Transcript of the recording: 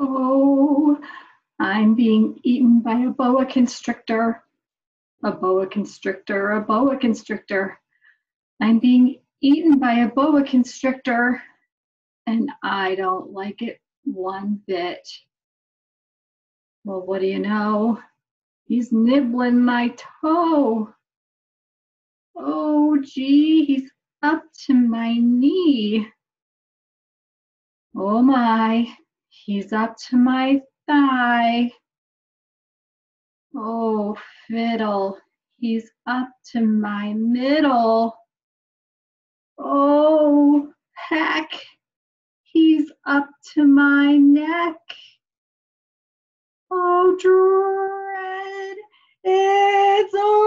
Oh, I'm being eaten by a boa constrictor. A boa constrictor, a boa constrictor. I'm being eaten by a boa constrictor, and I don't like it one bit. Well, what do you know? He's nibbling my toe. Oh, gee, he's up to my knee. Oh my, he's up to my thigh. Oh, fiddle, he's up to my middle. Oh, heck, he's up to my neck. Oh, dread, it's over.